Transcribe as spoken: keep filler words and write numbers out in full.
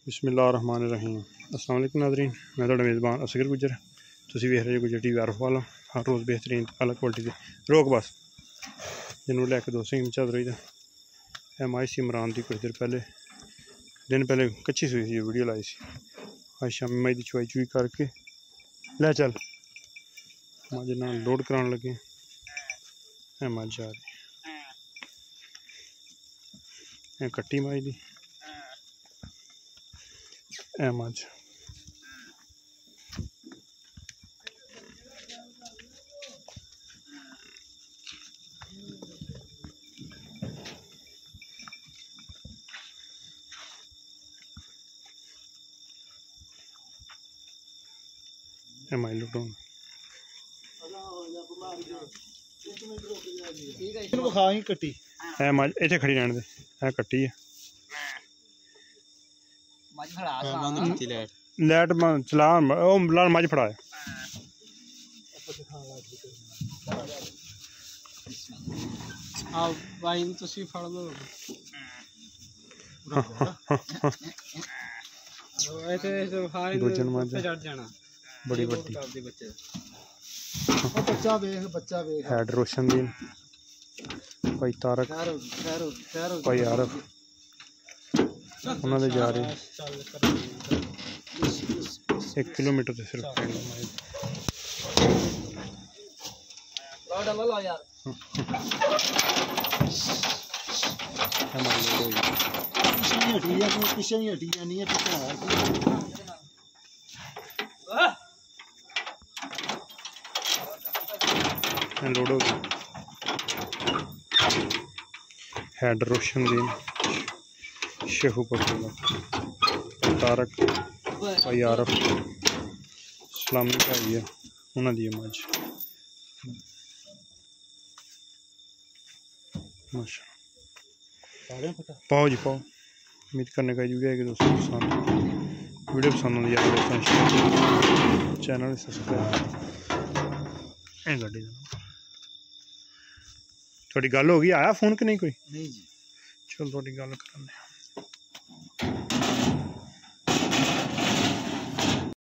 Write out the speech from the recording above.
बिस्मिल्लाहिर्रहमानिर्रहीम। अस्सलाम वालेकुम नाज़रीन, मैं थोड़ा मेज़बान असगर गुजर। तुसी वेख रहे हो गुजर टीवी आरफ वाला हर रोज़ बेहतरीन अलग क्वालिटी के रोक बस जिन्होंने लैके दो सौ इंच रही है माई सी इमरान की कुछ देर पहले दिन पहले कच्ची सुई थी वीडियो लाई सी। आज शाम मई की चुवाई चुई करके ले चल मज ना लोड कराने लगे है मज जा रही है कट्टी माई दी है मज है माई लुटाउन है मज इतने खड़ी रहने दे है कट्टी है लैट चला लाल मज फड़ा बड़ी बड़ी हैड रोशनदीन भाई तारक भाई आरफ उन्होंने जा रहे एक किलोमीटर से सिर्फ लोड हो गई हैड रोशनदीन शेखू पटोला तारक भाई आरफ सलामी भाई है उन्होंने मज माशा पाओ जी पाओ। उम्मीद करने का वीडियो है कि दोस्तों पसंद वीडियो पसंद आती है दोस्तों चैनल सब्सक्राइब गड्डी थोड़ी गल हो गई आया फोन कि नहीं कोई नहीं जी चलो थोड़ी गल कराने